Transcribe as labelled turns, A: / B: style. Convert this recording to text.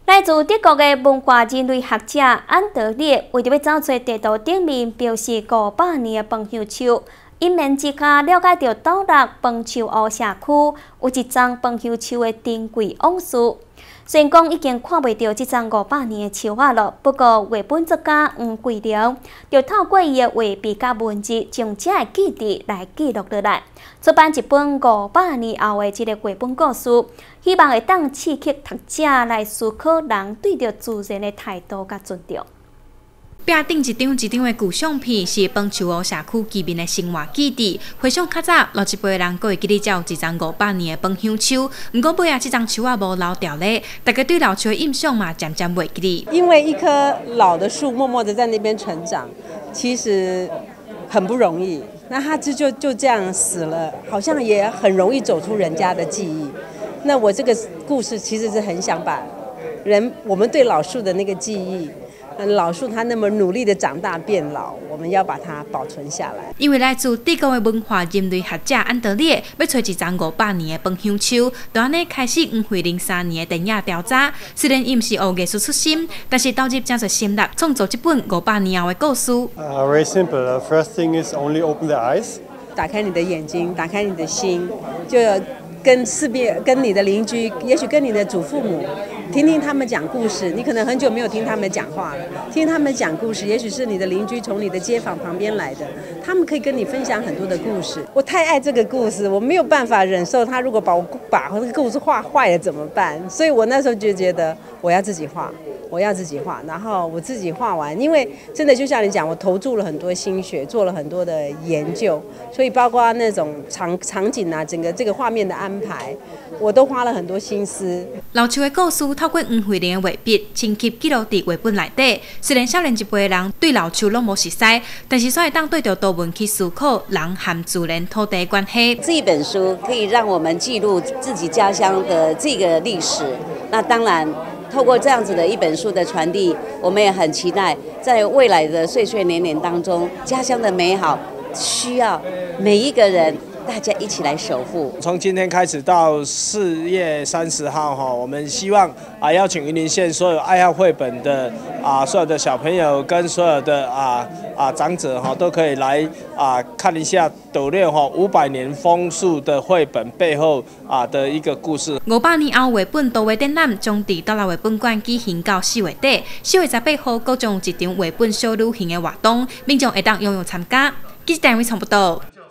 A: 来自德国的文化人类学者安德烈为着要找出地图顶面标示500年的饭香树，一面之下了解到斗六饭树湖社区有一丛饭香树的珍贵往事。虽然讲已经看袂到这丛500年的树仔了，不过绘本作家黄桂良就透过伊的画笔甲文字，将这个记忆来记录落来，出版一本500年后的这个绘本故事，希望会当刺激读者来思考人对着自然的态度甲尊重。
B: 壁顶一张的旧相片是饭树湖社区居民的生活记忆。回想较早，老一辈人阁会记得才有一丛500年的饭香树，不过尾仔这丛树仔无留掉咧，大家对老树的印象嘛渐渐袂记哩。
C: 因为一棵老的树默默的在那边成长，其实很不容易。那它就这样死了，好像也很容易走出人家的记忆。那我这个故事其实是很想把我们对老树的那个记忆。老树它那么努力的长大变老，我们要把它保存下来。
B: 因为来自德国的文化人类学者安德烈要找一丛500年的饭香树，就安尼开始黄慧03年的电影调查。虽然伊毋是学艺术出身，但是投入真侪心力，创作这本500年后的故事。
D: Very simple. The first thing is only open the eyes.
C: 打开你的眼睛，打开你的心，就跟四边、跟你的邻居，也许跟你的祖父母。听听他们讲故事，你可能很久没有听他们讲话了。听他们讲故事，也许是你的邻居从你的街坊旁边来的，他们可以跟你分享很多的故事。我太爱这个故事，我没有办法忍受他如果把这个故事画坏了怎么办？所以我那时候就觉得我要自己画，然后我自己画完，因为真的就像你讲，我投注了很多心血，做了很多的研究，所以包括那种场景啊，整个这个画面的安排，我都花了很多心思。
B: 老树的故事透过黄慧玲的画笔，深刻记录伫绘本内底。虽然少年一辈的人对老树拢无熟悉，但是却会当对着图文去思考人和自然土地的关系。
E: 这一本书可以让我们记录自己家乡的这个历史。那当然，透过这样子的一本书的传递，我们也很期待在未来的岁岁年年当中，家乡的美好需要每一个人。大家一起来守护。
F: 从今天开始到4月30号，我们希望邀请云林县所有爱好绘本的所有的小朋友跟所有的长者都可以来看一下斗六500年枫树的绘本背后的一个故事。
B: 500年后绘本图画展览将伫斗六绘本馆举行到4月底，4月18号，各将有一场绘本小旅行的活动，民众会当踊跃参加。记者单位从报道。